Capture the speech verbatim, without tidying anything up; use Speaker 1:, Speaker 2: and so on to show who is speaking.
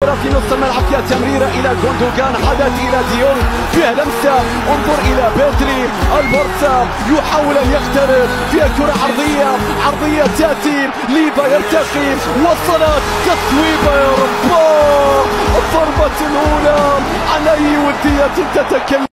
Speaker 1: في نص الملعب فيها تمريرة إلى غوندوغان، حدث إلى ديون، فيها لمسة، انظر إلى بيدري، البرسا يحاول أن يخترق، فيها كرة عرضية، عرضية تأتي، ليفا يرتقي، وصلت، تصويبة يا رب، الضربة الأولى عن أي ودية تتكلم.